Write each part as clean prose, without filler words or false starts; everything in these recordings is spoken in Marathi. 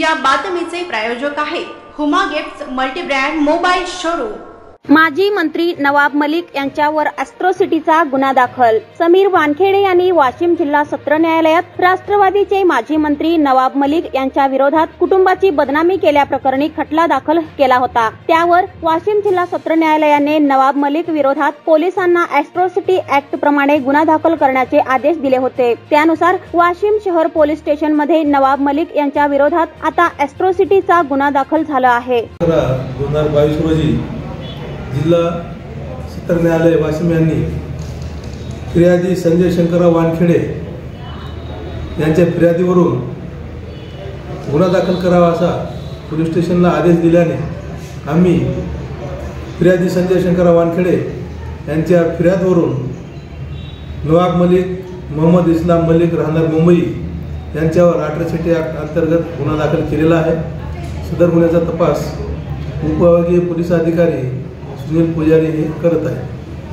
या बातमीचे प्रायोजक आहे Huma gifts multibrand mobile showroom. माजी मंत्री नवाब मलिक यांच्यावर अॅट्रॉसिटीचा गुन्हा दाखल। समीर वानखेडे यांनी वाशिम जिल्हा सत्र न्यायालयात राष्ट्रवादीचे माजी मंत्री नवाब मलिक यांच्या विरोधात कुटुंबाची बदनामी केल्याप्रकरणी खटला दाखल केला होता। त्यावर वाशिम जिल्हा सत्र न्यायालयाने नवाब मलिक विरोधात पोलिसांना अॅट्रॉसिटी ऍक्ट प्रमाणे गुन्हा दाखल करण्याचे आदेश दिले होते। त्यानुसार वाशिम शहर पोलीस स्टेशन मध्ये नवाब मलिक यांच्या विरोधात आता अॅट्रॉसिटीचा गुन्हा दाखल झाला आहे। 2022 रोजी जिल्हा सत्र न्यायालय वाशिम यांनी फिर्यादी संजय शंकरराव वानखेडे यांच्या फिर्यादीवरून गुन्हा दाखल करावा असा पोलीस स्टेशनला आदेश दिल्याने आम्ही फिर्यादी संजय शंकरराव वानखेडे यांच्या फिर्यादीवरून नवाब मलिक मोहम्मद इस्लाम मलिक राहणार मुंबई यांच्यावर अॅट्रॉसिटी ऍक्ट अंतर्गत गुन्हा दाखल केलेला आहे। सदर गुन्ह्याचा तपास उपविभागीय पोलीस अधिकारी सुनील पुजारी हे करत आहे।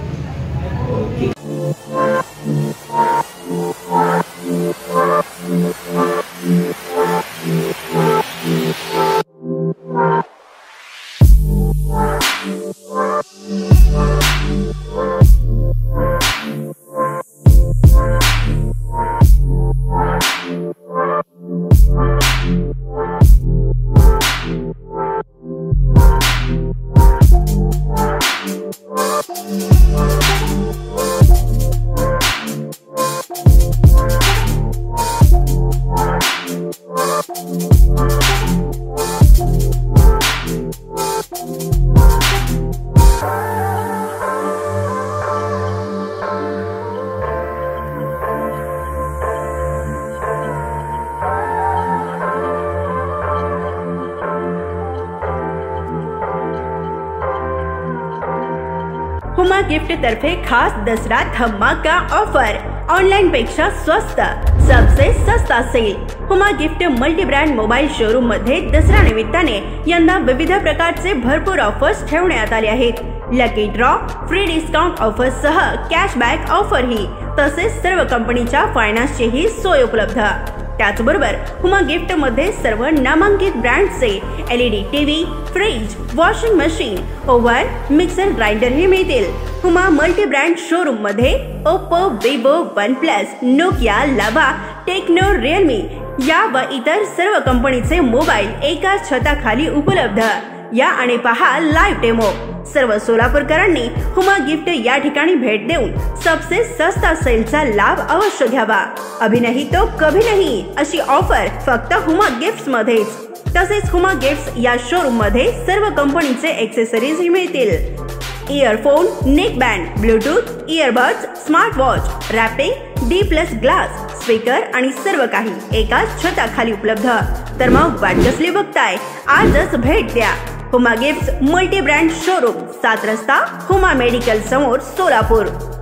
हुमा गिफ्ट तर्फे खास दसरा धमाका ऑफर। ऑनलाइन पेक्षा स्वस्त, सबसे सस्ता sale. Huma gift multi brand mobile showroom मध्ये दसरा निमित्ताने यंदा विविध प्रकारचे भरपूर ऑफर्स ठेवण्यात आले आहेत। Lucky draw, free discount offer सह कॅशबॅक ऑफर ही, तसेच सर्व कंपनीच्या फायनान्सची ही सोय उपलब्ध। त्याचबरोबर हुमा गिफ्ट मध्ये सर्व नामांकित ब्रँडचे LED TV, fridge, washing machine, oven, mixer grinder हे मिळतील। हुमा मल्टी ब्रँड शोरूम मध्ये Oppo, Vivo, OnePlus, Nokia, Lava, Tecno, Realme या व इतर सर्व कंपनीचे मोबाईल एकाच छताखाली उपलब्ध। या आणि पहा लाईव्ह डेमो। सर्व सोलापूरकरांनी हुमा गिफ्ट या ठिकाणी भेट देऊन सबसे सस्ता सेलचा लाभ अवश्य घ्यावा। अभी नहीं तो कभी नहीं अशी ऑफर फक्त हुमा गिफ्ट्स मध्येच। तसेच हुमा गिफ्ट्स या शोरूम मध्ये सर्व कंपनीचे एक्सेसरीज मिळतील। Earphone, neck band, Bluetooth, earbuds, smart watch, wrapping, D+ glass, speaker आणि सर्व काही एकाच छताखाली उपलब्ध। तर मग वाट कसली बघताय, आजच भेट द्या। Huma gifts multi brand showroom, 7 रस्ता, हुमा मेडिकल समोर, सोलापूर।